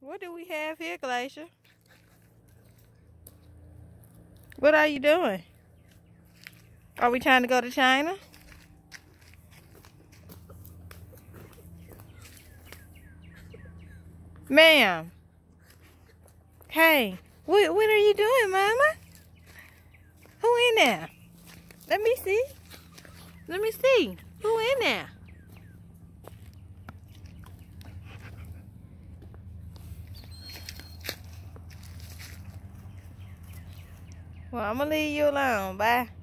What do we have here, Glacier? What are you doing? Are we trying to go to China? Ma'am. Hey, what are you doing, Mama? Who in there? Let me see. Let me see. Who in there? Well, I'm gonna leave you alone. Bye.